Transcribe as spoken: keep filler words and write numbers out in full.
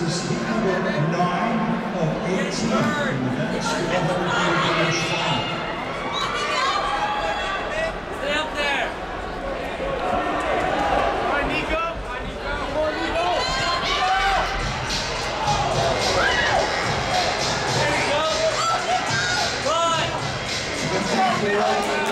is heat number nine of eighteen in the men's one hundred meters final. Stay up there. Come on, Nico. Come on, Nico. Come on, Nico. There you go. Run. fifty-four